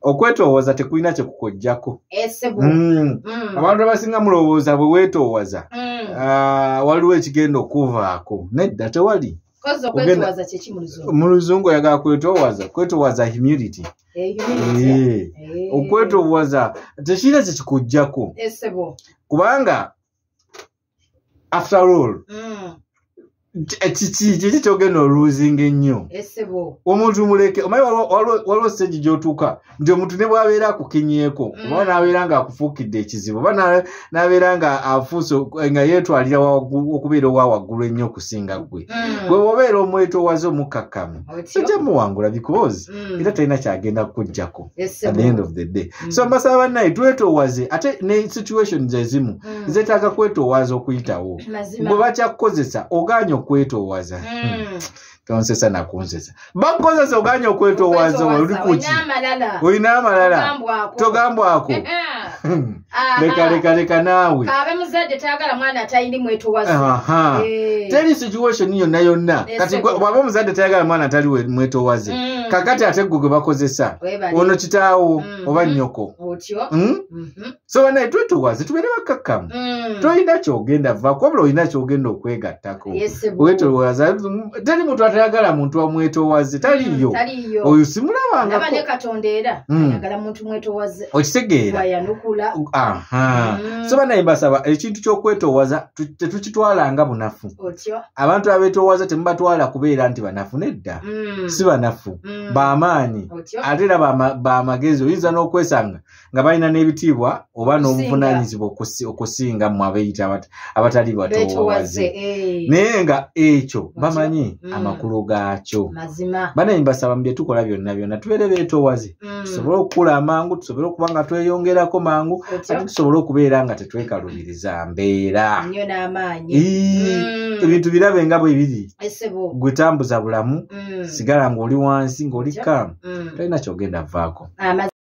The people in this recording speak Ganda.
okwetoowaza tekulina kye kukojjako. Abantu abasinga mulowooza bwe weetoowaza waliwo ekigenda okuvaako. Nedda tewali. Mu Luzungu oyagala kwetoowaza humility. Okwetoowaza tekirina kye kikujjako. Kubanga after all kiki kyogenda oluuzinga ennyo. Omuntu muleke omanyi waliwo stage gy'otuuka nti omuntu ne bw'abeera akukinyeeko oba n'abeera ng'akufuukidde ekizibu oba n'abeera nga afuuse nga yeetwalira okubeera owa waggulu ennyo okusinga gwe bw'obeera omwetoowaze omukkakkamu tojja muwangula because era talina kyagenda kukuggyako at the end of the day. So mbasaba bannaye twetoowaze ate ne situations ezimu zeetaaga kwetoowaza okuyitawo gwe bakyakukozesa ogaanye okwetoowaza. Tonsesa na kunsesa bakozesa oganya okwetoowaza oli kuki olina amalala togambwako. Leka naawe kabe muzadde tayagala mwana atayindi mwetoowaza. Teri situation yonna kati bwaba omuzadde tayagala mwana atali mwetoowaze kakati ate gwe bakozesa ono kitaawo oba nnyoko. So banaye twetoowaze tubeere bakkakkamu. Tolina kyogenda vaako wabula olina kyogenda okwegattako. Wetoowaza teri muntu atayagala muntu amwetoowaze taliyo. Oyo simulabangako. Nabane Katonda era ayagala muntu mwetoowaze. Okitegeera. So banaye mbasaba ekintu ky'okwetoowaza tetukitwala nga bunafu. Abantu abeetoowaza temubatwala kubeera nti banafu. Nedda si banafu b'amaanyi ate era b'amagezi. Oyinza n'okwesanga nga balina n'ebitiibwa oba n'obuvunaanyizibwa okusinga mu abeeyita abatali batoowaze. Naye nga ekyo bamanyi amakulu gaakyo. Banaye mbasaba mu bye tukola byonna tubeere beetoowaze tusobole okukula amangu tusobole okuba nga tweyongerako mangu ate tusobole okubeera nga tetwekalubiriza mbeera. Ebintu birabe nga bwe biri gwe tambuza bulamu sigala ng'oli wansi ng'oli kaamu talina kyogenda vaako.